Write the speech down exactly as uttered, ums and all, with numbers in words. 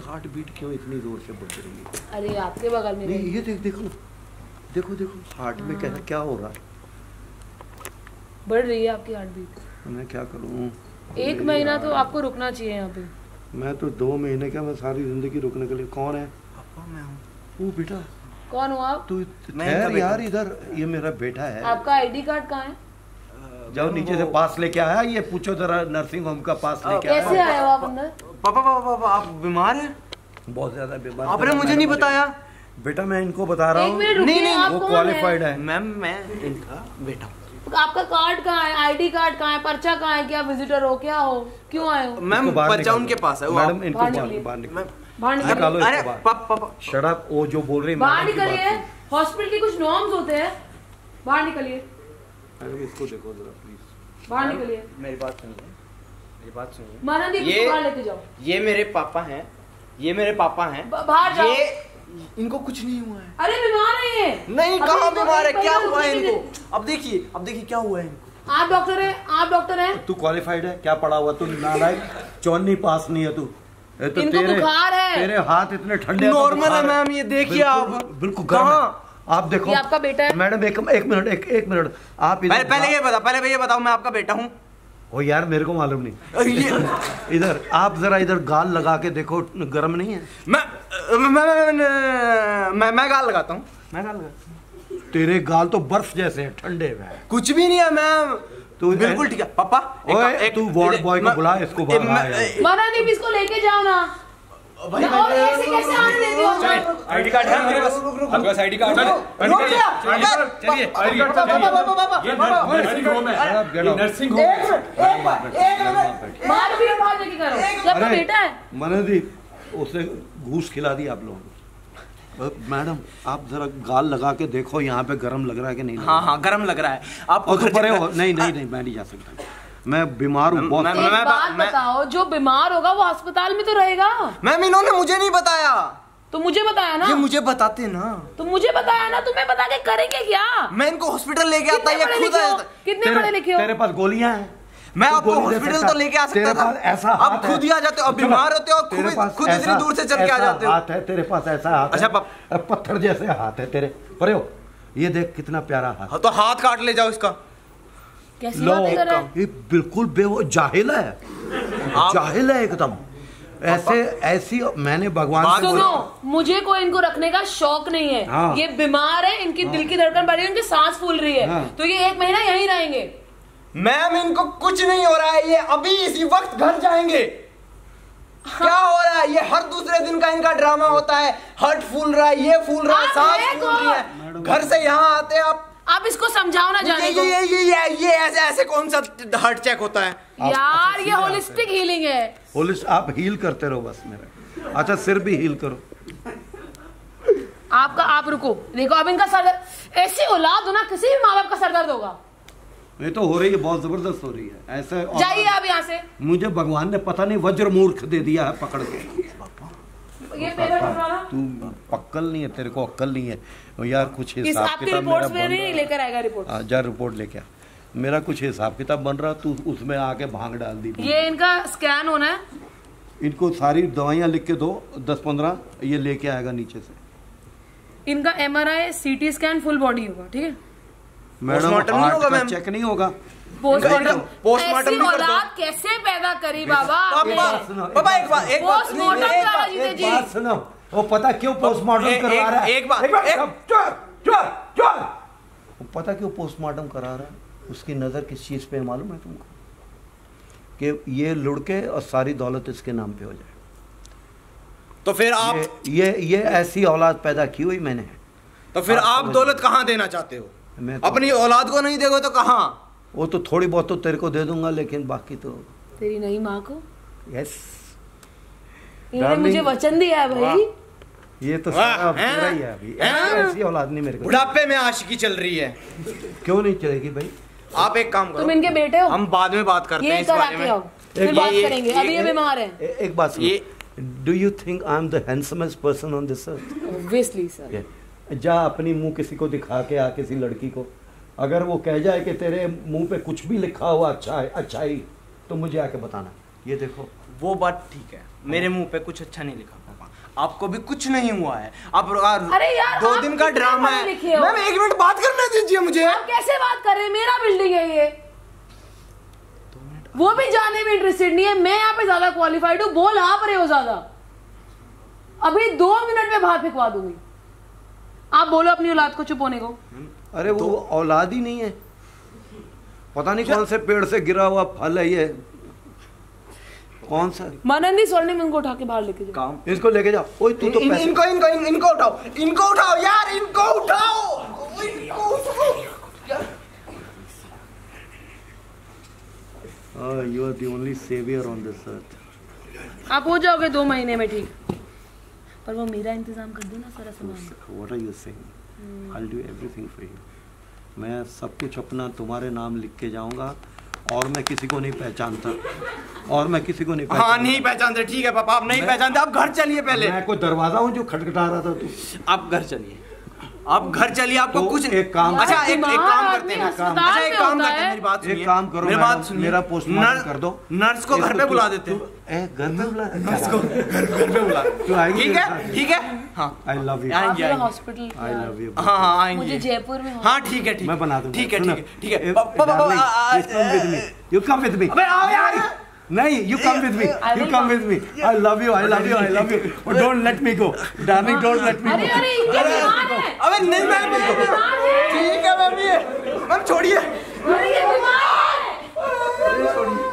Heart beat क्यों इतनी जोर से बढ़ रही है? अरे आपके बगल में नहीं, ये देख देखो ना, देखो देखो हार्ट में क्या क्या हो रहा है? बढ़ रही है आपकी हार्ट बीट। मैं क्या करूं? एक महीना तो आपको रुकना चाहिए यहाँ पे। मैं तो दो महीने क्या, मैं सारी जिंदगी रुकने के लिए। कौन है? पापा मैं हूँ। वो बेटा कौन हो आप? तू ठहर यार, इधर ये मेरा बेटा है। आपका आईडी कार्ड कहाँ है? जाओ नीचे से पास लेके आया, ये पूछो जरा नर्सिंग होम का पास लेके आया। कैसे आए हो आप अंदर? पापा पापा पापा आप बीमार हैं? बहुत ज्यादा बीमार। आपने मुझे नहीं बताया। बेटा मैं इनको बता रहा हूँ। नहीं नहीं वो क्वालिफाइड है। मैम मैं इनका बेटा हूँ। आपका कार्ड कहाँ है? आईडी कार्ड कहाँ है? पर्चा कहाँ है? क्या विजिटर हो, क्या हो, क्यों आए हो? मैम पर्चा उनके पास है। मैडम इनको बाहर निकालो। बाहर निकालो। अरे पापा शट अप, वो जो बोल रही है बाहर निकलिए। हॉस्पिटल के कुछ नॉर्म्स होते हैं, बाहर निकलिए। मैडम इसको देखो जरा प्लीज, बाहर निकलिए। मेरी बात सुनिए, मेरी बात सुनिए। महानंदी ये बाहर लेके जाओ। ये मेरे पापा हैं, ये मेरे पापा हैं। बाहर जाओ। ये इनको कुछ नहीं हुआ है। अरे बीमार है ये। नहीं कहाँ बीमार है, क्या हुआ है इनको? अब देखिए, अब देखिए क्या हुआ है इनको। आप डॉक्टर हैं? आप डॉक्टर हैं? तू क्वालिफाइड है? क्या पढ़ा हुआ तू? नालायक, चौनी पास नहीं है तू। तो इनको तेरे बुखार है। तेरे हाथ इतने ठंडे। नॉर्मल है मैम, ये देखिए आप। बिल्कुल कहाँ आप देखो। ये आपका बेटा है? मैडम एक एक मिनट एक एक मिनट आप पहले पहले ये बता पहले ये बताओ मैं आपका बेटा हूँ? ओ यार मेरे को मालूम नहीं। इधर आप जरा इधर गाल लगा के देखो, गर्म नहीं है? मैं मैं मैं मैं, मैं गाल लगाता हूँ, मैं गाल लगाता हूँ। तेरे गाल तो बर्फ जैसे हैं, ठंडे में। कुछ भी नहीं है मैम, तू बिल्कुल ठीक है। पापा एक तू वार्ड बॉय को बुला, इसको महानंदी इसको लेके जाओ ना। भाई और ऐसे कैसे आने देती हो? आईडी कार्ड है मेरे पास, आपके पास आईडी कार्ड है? चलिए आईडी कार्ड ये नर्सिंग होम है, ये नर्सिंग होम है। मार भी बाहर लेके करो। ये आपका बेटा है? मनदी उसे घूस खिला दी आप लोगों। मैडम आप जरा गाल लगा के देखो, यहाँ पे गरम लग रहा है कि नहीं? हाँ हाँ गरम लग रहा है। आप तो परे हो? नहीं नहीं नहीं मैं नहीं जा सकता, मैं बीमार हूँ बहुत। एक बात बताओ, जो बीमार होगा वो अस्पताल में तो रहेगा। मैम इन्होंने मुझे नहीं बताया। तो मुझे बताया ना। ये मुझे बताते ना। तो मुझे बताया ना, तुम्हें बता के करेंगे क्या? मैं इनको हॉस्पिटल लेके आता या खुद आता। कितने पढ़े लिखे हो? तेरे पास गोलियां हैं? मैं आपको हॉस्पिटल तो लेके आ सकता था। ऐसा आप खुद ही आ जाते हो, अब बीमार होते हो, खुद खुद इतनी दूर से चल के आ जाते हो। हाथ है तेरे पास, ऐसा हाथ। अच्छा पत्थर जैसे हाथ है तेरे। परे हो, ये देख कितना प्यारा हाथ। तो हाथ काट ले जाओ इसका। कैसी बातें कर रहा है? ये बिल्कुल बेवो जाहिल है, जाहिल है एकदम। ऐसे ऐसी मैंने भगवान से सुनो, मुझे कोई इनको रखने का शौक नहीं है। हाँ। ये बीमार है, इनकी हाँ। दिल की धड़कन बढ़ रही है, इनकी सांस फूल रही है। हाँ। तो ये एक महीना यहीं रहेंगे। मैम इनको कुछ नहीं हो रहा है, ये अभी इसी वक्त घर जाएंगे। हाँ। क्या हो रहा है? ये हर दूसरे दिन का इनका ड्रामा होता है। हार्ट फूल रहा है, ये फूल रहा है, सांस फूल रही है। घर से यहाँ आते हैं आप आप इसको समझाओ ना जाने ये, ये ये ये ये ऐसे ऐसे कौन सा हार्ट चेक होता है यार? ये होलिस्टिक हीलिंग है। होलिस्ट आप हील करते रहो बस मेरा। अच्छा सिर भी हील करो आपका। आप रुको, देखो अब इनका सर, ऐसी औलाद हो ना, किसी भी माँ बाप का सर दर्द होगा। ये तो हो रही है, बहुत जबरदस्त हो रही है। ऐसे जाइए आप यहाँ से। मुझे भगवान ने पता नहीं वज्र मूर्ख दे दिया है पकड़ के। ये पेपर पकड़वाना। तू पक्कल नहीं है, तेरे को अक्कल नहीं है यार। कुछ हिसाब किताब रिपोर्ट्स में नहीं लेकर आएगा रिपोर्ट। हाँ जा रिपोर्ट लेके आ। मेरा कुछ हिसाब किताब बन रहा, तू उसमें आके भांग डाल दी। ये इनका स्कैन होना है। इनको सारी दवाइयाँ लिख के दो, दस पंद्रह, ये लेके आएगा नीचे से। इनका MRI, CT scan, full body होगा, ठीक है? मैडम हार्ट चेक नहीं होगा। पोस्टमार्टम पोस्टमार्टम औलाद कैसे पैदा करी बाबा आपने? बाबा एक बात एक बात पोस्टमार्टम सुनो, वो पता क्यों पोस्टमार्टम करवा रहा है? एक बात वो पता क्यों पोस्टमार्टम करा रहा है? उसकी नजर किस चीज पे मालूम है तुमको? कि ये लुढ़के और सारी दौलत इसके नाम पे हो जाए। तो फिर आप ये ये, ये ऐसी औलाद पैदा की हुई मैंने। तो फिर आप दौलत कहाँ देना चाहते हो? मैं तो, अपनी औलाद को नहीं दोगे तो कहाँ? वो तो थोड़ी बहुत तो तेरे को दे दूंगा, लेकिन बाकी तो तेरी नई माँ को। यस, इन्होंने मुझे वचन दिया है भाई। ये तो सारा तेरा ही है अभी। ऐसी औलाद नहीं मेरे को। बुढ़ापे में आशिकी चल रही है। क्यों नहीं चलेगी भाई? आप एक काम करो, तुम इनके बेटे हो। हम बाद में बात करते हैं इस बारे में। फिर बात करेंगे, अभी ये बीमार है। एक बात सुनो, do you think I am the handsomest person on this earth? Obviously sir. जा अपनी मुंह किसी को दिखा के आ, किसी लड़की को, अगर वो कह जाए कि तेरे मुंह पे कुछ भी लिखा हुआ अच्छा है, अच्छाई, तो मुझे आके बताना। ये देखो, वो बात ठीक है, मेरे मुंह पे कुछ अच्छा नहीं लिखा। आपको भी कुछ नहीं हुआ है। आप अरे यार, दो दिन का ड्रामा है। मैम एक मिनट बात करने दीजिए मुझे। आप कैसे बात कर रहे हैं? मेरा बिल्डिंग है ये। वो भी जाने में इंटरेस्टेड नहीं है। मैं यहाँ पे ज्यादा क्वालिफाइड हूँ। बोल आप रहे हो ज्यादा। अभी दो मिनट में बाहर फेंकवा दूंगी। आप बोलो अपनी औलाद को चुप होने को। अरे वो औलाद ही नहीं है, पता नहीं कौन से पेड़ से गिरा हुआ फल है ये। कौन सा मानंदी स्वर्णिम, इनको उठा के बाहर लेके जाओ। काम इसको लेके जाओ। ओए तू तो इन, पैसे... इनको इनको इन, इनको उठाओ, इनको उठाओ यार, इनको उठाओ, इनको उठाओ। You are the only saviour on this earth. आप हो जाओगे दो महीने में ठीक, पर वो मेरा इंतजाम कर दो ना सारा सामान। What are you saying? I will do everything for you. मैं सब कुछ अपना तुम्हारे नाम लिख के जाऊंगा और मैं किसी को नहीं पहचानता, और मैं किसी को नहीं पहचानता। हाँ नहीं पहचानते, ठीक है पापा, आप नहीं पहचानते, आप घर चलिए पहले। मैं कोई दरवाजा हूँ जो खटखटा रहा था तू? आप घर चलिए, आप घर चलिए, आपको तो कुछ एक काम, अच्छा एक, एक काम करते हैं, काम, अच्छा एक काम करते हैं, मेरी बात सुनिए, एक काम करो, मेरी बात सुनिए, मेरा पोस्टमार्टम कर दो। नर्स को घर पे बुला देते हैं। ए घर पे बुला, नर्स को घर घर पे बुला, तू आएगी? ठीक है ठीक है। हाँ आई लव यू। आएंगे हॉस्पिटल, आई लव यू। हाँ हाँ आएंगे मुझे जयपुर में। हाँ ठीक है ठीक, मैं बना दूंगा। ठीक है ठीक है ठीक है। You come with me. अबे आओ यार। नहीं, you come with me. You come with me. I love you. I love you. I love you. But don't let me go, darling. Don't let me go. अरे अरे इनके बीमार है। अबे नहीं मैम, ठीक है मैम, ये मैम छोड़िए। अरे ये बीमार है।